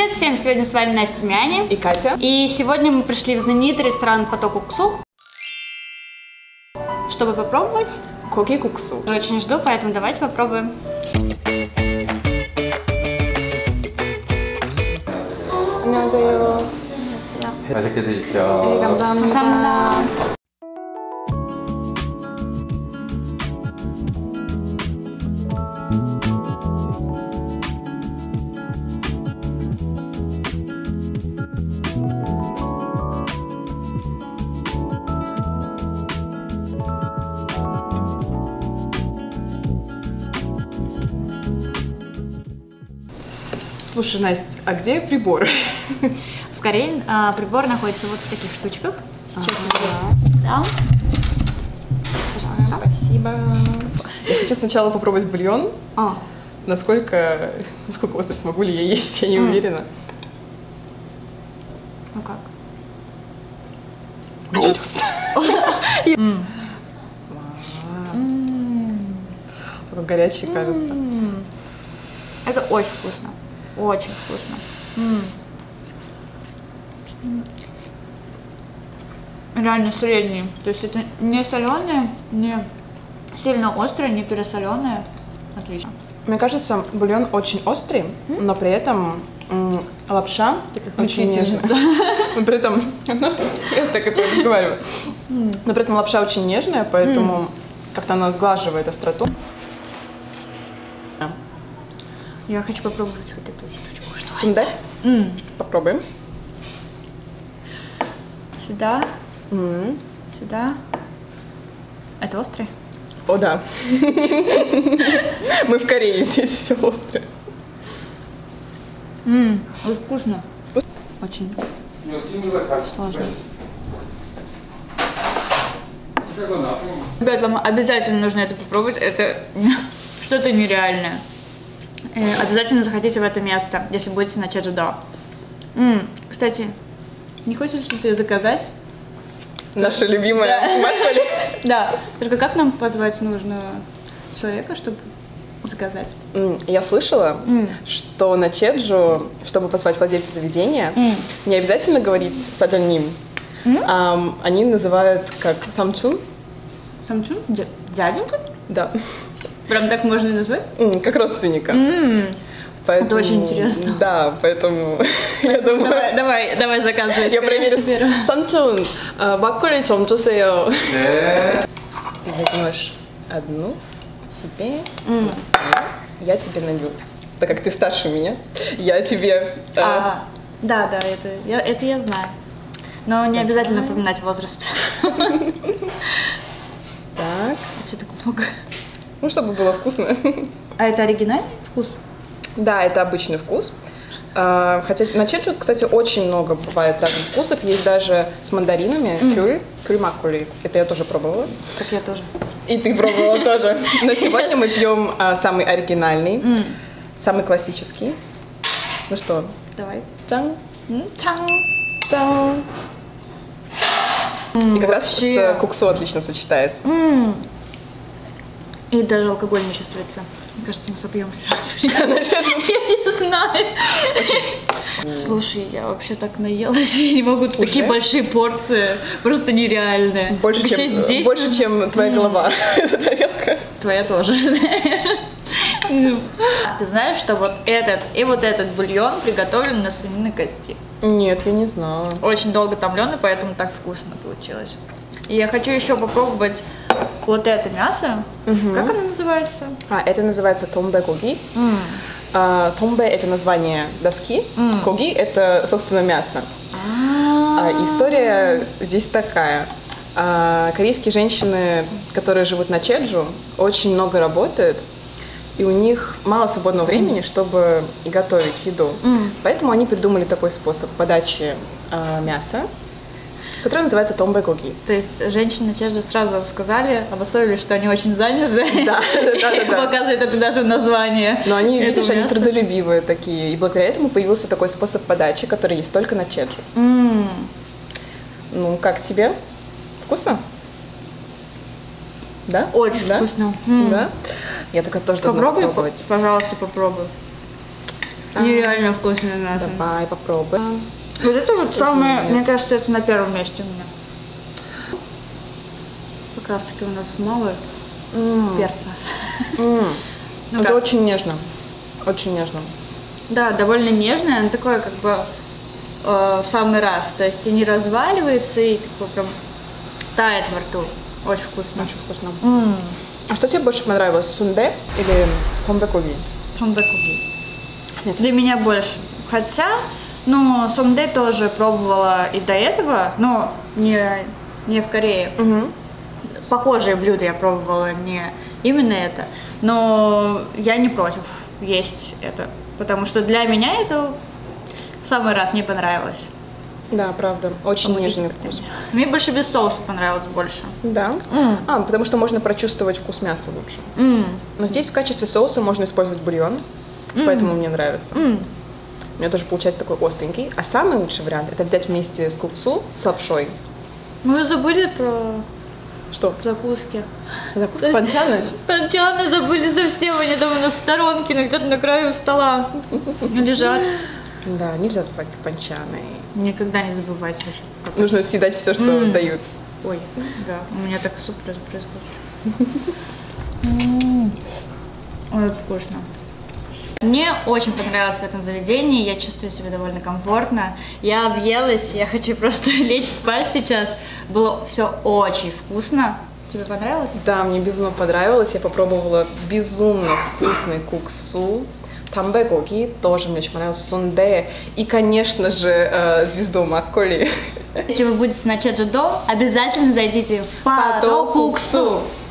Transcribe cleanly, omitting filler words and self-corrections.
Привет всем! Сегодня с вами Настя Мяни и Катя. И сегодня мы пришли в знаменитый ресторан Поток Куксу, чтобы попробовать Коги Куксу. Очень жду, поэтому давайте попробуем. 안녕하세요. 맛있게 드십시오. 네, 감사합니다. 감사합니다. Слушай, Настя, а где приборы? В Корее прибор находится вот в таких штучках. Сейчас да. Спасибо. Я хочу сначала попробовать бульон. Насколько остро смогу ли я есть, я не уверена. Ну как? Очень вкусно. Такой горячий, кажется. Это очень вкусно. Очень вкусно. Реально средний. То есть это не соленое, не сильно острое, не пересоленое. Отлично. Мне кажется, бульон очень острый, но при этом лапша очень нежная. Но при этом, я так это разговариваю. Но при этом лапша очень нежная, поэтому как-то она сглаживает остроту. Я хочу попробовать вот эту штучку. Что Сундай? Попробуем. Сюда. Сюда. Это острый? О, да. Мы в Корее, здесь все острое. Очень вкусно. Очень сложно. Ребят, вам обязательно нужно это попробовать. Это что-то нереальное. Обязательно захотите в это место, если будете на Чеджудо. Кстати, не хочешь ли ты заказать? Наша любимая Макколи. Да. Только как нам позвать нужно человека, чтобы заказать? Я слышала, что на Чеджу, чтобы позвать владельца заведения, не обязательно говорить саджанним. Они называют как самчун. Самчун? Дяденька? Да. Прям так можно и назвать? Как родственника. Поэтому, это очень интересно. Да, поэтому я думаю... Давай заказывай. Я проверю. Самчун, макколи 좀 주세요. 네. Ты возьмешь одну себе, я тебе налью. Так как ты старше меня, я тебе... Да, это я знаю. Но не обязательно напоминать возраст. Так. Что так много? Ну, чтобы было вкусно. А это оригинальный вкус? Да, это обычный вкус. Хотя на Чеджу, кстати, очень много бывает разных вкусов. Есть даже с мандаринами, кюль макколи. Это я тоже пробовала. Так я тоже. И ты пробовала тоже. Но сегодня мы пьем самый оригинальный, самый классический. Ну что? Давай. Чан. Чан. Чан. И как раз с куксу отлично сочетается. И даже алкоголь не чувствуется. Мне кажется, мы сопьемся. Я не знаю. Слушай, я вообще так наелась. Я не могу. Такие большие порции. Просто нереальные. Больше, чем твоя голова. Эта тарелка. Твоя тоже. Ты знаешь, что вот этот и вот этот бульон приготовлен на свининой кости? Нет, я не знала. Очень долго томленый, поэтому так вкусно получилось. И я хочу еще попробовать вот это мясо. Как оно называется? Это называется томбе коги. Томбе — это название доски, коги — это, собственно, мясо. История здесь такая. Корейские женщины, которые живут на Чеджу, очень много работают, и у них мало свободного времени, чтобы готовить еду. Поэтому они придумали такой способ подачи мяса, который называется томбе коги. То есть женщины на Чеджу сразу сказали, обособили, что они очень заняты. Да. Показывает это даже название. Но они, видишь, они трудолюбивые такие. И благодаря этому появился такой способ подачи, который есть только на Чеджу. Ну, как тебе? Вкусно? Да? Очень вкусно. Да? Я только тоже должна попробовать. Пожалуйста, попробуй. Нереально вкусный нафиг. Давай попробуем. Вот это вот самое, мне кажется, это на первом месте у меня. Как раз таки у нас мало перца. Ну Это как? очень нежно. Очень нежно. Да, довольно нежное, оно такое как бы в самый раз. То есть и не разваливается, и такой прям тает во рту. Очень вкусно. Очень вкусно. А что тебе больше понравилось, сунде или томбекоги? Сомдекуги. Для меня больше. Хотя, ну, сомде тоже пробовала и до этого, но не в Корее. Похожие блюда я пробовала, не именно это. Но я не против есть это. Потому что для меня это в самый раз мне понравилось. Да, правда. Очень нежный вкус. Мне больше без соуса понравилось больше. Да? Потому что можно прочувствовать вкус мяса лучше. Но здесь в качестве соуса можно использовать бульон, поэтому мне нравится. У меня тоже получается такой остренький. А самый лучший вариант — это взять вместе с куксу, с лапшой. Мы забыли про Что? закуски. Закуска панчаны? Панчаны забыли совсем, они там у нас в сторонке, но где-то на краю стола лежат. Да, нельзя забывать панчаны. Никогда не забывайте. Нужно съедать все, что дают. Ой, да, у меня так суп разбрызгался. Ой, это вкусно. Мне очень понравилось в этом заведении, я чувствую себя довольно комфортно. Я объелась, я хочу просто лечь спать сейчас. Было все очень вкусно. Тебе понравилось? Да, мне безумно понравилось. Я попробовала безумно вкусный куксу. Тамбекоги тоже мне очень понравилось. Сунде. И, конечно же, звезду Макколи. Если вы будете на Чеджудо, обязательно зайдите в Падо Куксу.